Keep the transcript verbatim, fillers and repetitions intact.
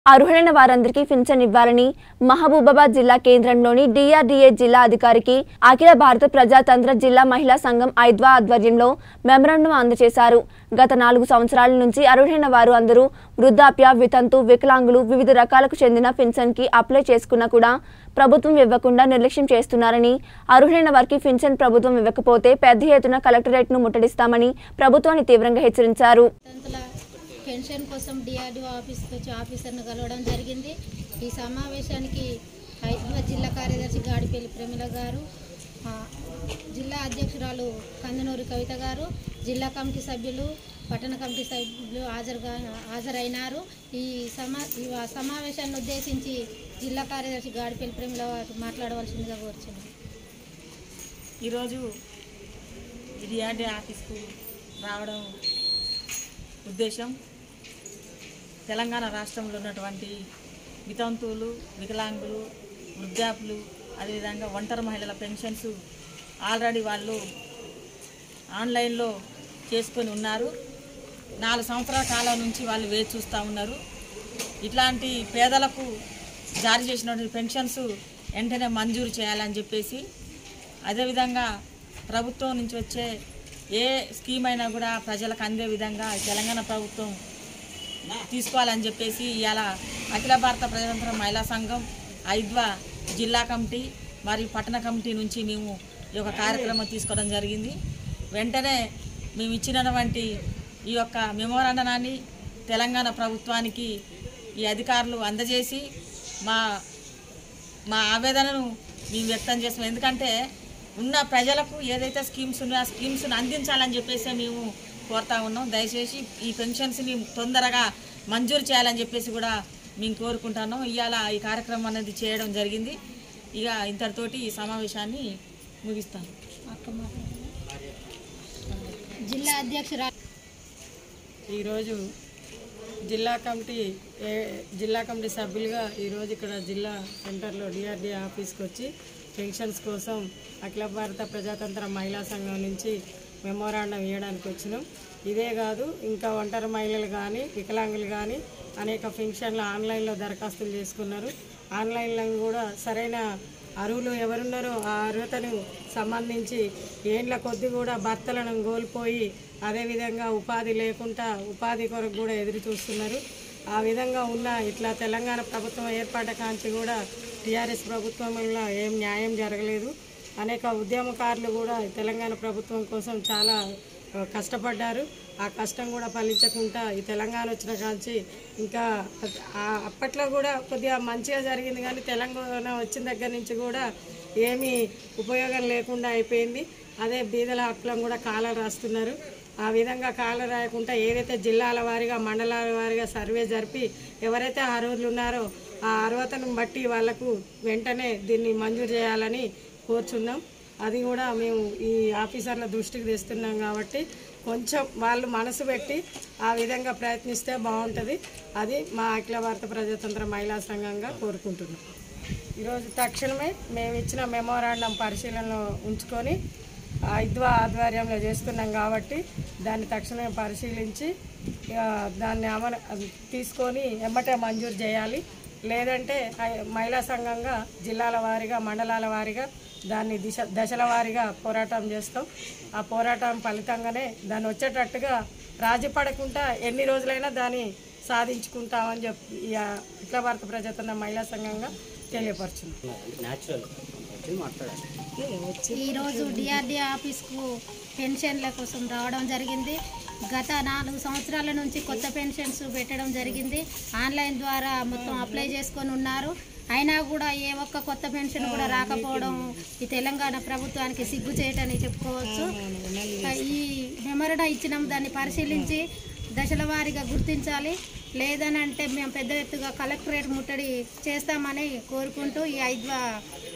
అర్హులైన వారందరికీ పింఛన్ ఇవ్వాలని మహబూబాబాద్ జిల్లా కేంద్రంలోని డిఆర్డీఏ జిల్లా అధికారికి అఖిల భారత ప్రజాతంత్ర జిల్లా మహిళా సంఘం ఐద్వా ఆధ్వర్యంలో మెమరాండం అందజేశారు. గత నాలుగు సంవత్సరాల నుంచి అర్హులైన వారు అందరూ వృద్ధాప్య, వితంతు, వికలాంగులు వివిధ రకాలకు చెందిన పింఛన్ కి అప్లై చేసుకున్నా కూడా ప్రభుత్వం ఇవ్వకుండా నిర్లక్ష్యం చేస్తున్నారని, అర్హులైన వారికి పింఛన్ ప్రభుత్వం ఇవ్వకపోతే పెద్ద ఎత్తున కలెక్టరేట్ ను ముట్టడిస్తామని ప్రభుత్వాన్ని తీవ్రంగా హెచ్చరించారు. పెన్షన్ కోసం డిఆర్డీఓ ఆఫీస్కి వచ్చి ఆఫీసర్ను కలవడం జరిగింది. ఈ సమావేశానికి హైదరాబాద్ జిల్లా కార్యదర్శి గాడిపల్లి ప్రమిళ గారు, జిల్లా అధ్యక్షురాలు కందనూరి కవిత గారు, జిల్లా కమిటీ సభ్యులు, పట్టణ కమిటీ సభ్యులు హాజరుగా హాజరైనారు. ఈ సమా ఈ సమావేశాన్ని ఉద్దేశించి జిల్లా కార్యదర్శి గాడిపల్లి ప్రమిళ మాట్లాడవలసిందిగా కోరుచున్నాను. ఈరోజు డిఆర్డీ ఆఫీస్కు రావడం ఉద్దేశం తెలంగాణ రాష్ట్రంలో ఉన్నటువంటి వితంతువులు, వికలాంగులు, వృద్ధాపులు, అదేవిధంగా ఒంటరి మహిళల పెన్షన్స్ ఆల్రెడీ వాళ్ళు ఆన్లైన్లో చేసుకొని ఉన్నారు. నాలుగు సంవత్సరాల కాలం నుంచి వాళ్ళు వేచి చూస్తూ ఉన్నారు. ఇట్లాంటి పేదలకు జారీ చేసినటువంటి పెన్షన్స్ వెంటనే మంజూరు చేయాలని చెప్పేసి, అదేవిధంగా ప్రభుత్వం నుంచి వచ్చే ఏ స్కీమ్ అయినా కూడా ప్రజలకు అందే విధంగా తెలంగాణ ప్రభుత్వం తీసుకోవాలని చెప్పేసి ఇవాళ అఖిల భారత ప్రజాతంత్ర మహిళా సంఘం ఐద్వా జిల్లా కమిటీ మరియు పట్టణ కమిటీ నుంచి మేము ఈ యొక్క కార్యక్రమం తీసుకోవడం జరిగింది. వెంటనే మేము ఇచ్చినటువంటి ఈ యొక్క మెమోరాండాన్ని తెలంగాణ ప్రభుత్వానికి ఈ అధికారులు అందజేసి మా మా ఆవేదనను మేము వ్యక్తం చేస్తాం. ఎందుకంటే ఉన్న ప్రజలకు ఏదైతే స్కీమ్స్ ఉన్నాయో ఆ స్కీమ్స్ని అందించాలని చెప్పేసి మేము కోరుతా ఉన్నాం. దయచేసి ఈ పెన్షన్స్ని తొందరగా మంజూరు చేయాలని చెప్పేసి కూడా మేము కోరుకుంటున్నాం. ఇవాళ ఈ కార్యక్రమం అనేది చేయడం జరిగింది. ఇక ఇంతటితోటి ఈ సమావేశాన్ని ముగిస్తాను. జిల్లా అధ్యక్షురా ఈరోజు జిల్లా కమిటీ జిల్లా కమిటీ సభ్యులుగా ఈరోజు ఇక్కడ జిల్లా సెంటర్లో డిఆర్డీఏ ఆఫీస్కి వచ్చి పెన్షన్స్ కోసం అఖిల భారత ప్రజాతంత్ర మహిళా సంఘం నుంచి మెమోరాండం ఇవ్వడానికి వచ్చినాం. ఇదే కాదు, ఇంకా ఒంటరి మహిళలు కానీ వికలాంగులు కానీ అనేక పెన్షన్లు ఆన్లైన్లో దరఖాస్తులు చేసుకున్నారు. ఆన్లైన్లో కూడా సరైన అర్హులు ఎవరున్నారో ఆ అర్హతను సంబంధించి ఏండ్ల కొద్ది కూడా భర్తలను కోల్పోయి అదేవిధంగా ఉపాధి లేకుండా ఉపాధి కొరకు కూడా ఎదురు చూస్తున్నారు. ఆ విధంగా ఉన్న ఇట్లా తెలంగాణ ప్రభుత్వం ఏర్పాట కాంచి కూడా టీఆర్ఎస్ ప్రభుత్వం వల్ల ఏం న్యాయం జరగలేదు. అనేక ఉద్యమకారులు కూడా తెలంగాణ ప్రభుత్వం కోసం చాలా కష్టపడ్డారు. ఆ కష్టం కూడా ఫలించకుండా ఈ తెలంగాణ వచ్చిన కాంచి ఇంకా అప్పట్లో కూడా కొద్దిగా మంచిగా జరిగింది, కానీ తెలంగాణ వచ్చిన దగ్గర నుంచి కూడా ఏమీ ఉపయోగం లేకుండా అయిపోయింది. అదే బీదల హక్కులను కూడా కాలం రాస్తున్నారు. ఆ విధంగా కాలం రాయకుండా ఏదైతే జిల్లాల వారీగా మండలాల వారీగా సర్వే జరిపి ఎవరైతే అర్హులు ఉన్నారో ఆ అర్హతను బట్టి వాళ్లకు వెంటనే దీన్ని మంజూరు చేయాలని కోరుచున్నాం. అది కూడా మేము ఈ ఆఫీసర్ల దృష్టికి తెస్తున్నాం కాబట్టి కొంచెం వాళ్ళు మనసు పెట్టి ఆ విధంగా ప్రయత్నిస్తే బాగుంటుంది. అది మా అఖిల భారత ప్రజాతంత్ర మహిళా సంఘంగా కోరుకుంటున్నాం. ఈరోజు తక్షణమే మేము ఇచ్చిన మెమోరాండం పరిశీలనలో ఉంచుకొని ఐద్వా ఆధ్వర్యంలో చేస్తున్నాం కాబట్టి దాన్ని తక్షణమే పరిశీలించి దాన్ని అమలు తీసుకొని ఎమ్మటే మంజూరు చేయాలి. లేదంటే మహిళా సంఘంగా జిల్లాల వారీగా మండలాల వారీగా దాన్ని దిశ దశల వారీగా పోరాటం చేస్తాం. ఆ పోరాటం ఫలితంగానే దాన్ని వచ్చేటట్టుగా రాజీ పడకుండా ఎన్ని రోజులైనా దాన్ని సాధించుకుంటామని చెప్పి ఈ అఖిల భారత ప్రజాతంత్ర మహిళా సంఘంగా తెలియపరుచున్నాం. ఈరోజు డిఆర్డీఏ ఆఫీస్కు పెన్షన్ల కోసం రావడం జరిగింది. గత నాలుగు సంవత్సరాల నుంచి కొత్త పెన్షన్స్ పెట్టడం జరిగింది. ఆన్లైన్ ద్వారా మొత్తం అప్లై చేసుకొని ఉన్నారు. అయినా కూడా ఏ ఒక్క కొత్త పెన్షన్ కూడా రాకపోవడం ఈ తెలంగాణ ప్రభుత్వానికి సిగ్గు చేయటని చెప్పుకోవచ్చు. ఈ మెమోరాండం ఇచ్చినాం, దాన్ని పరిశీలించి దశల వారీగా గుర్తించాలి. లేదనంటే మేము పెద్ద ఎత్తుగా కలెక్టరేట్ ముట్టడి చేస్తామని కోరుకుంటూ ఈ ఐద్వా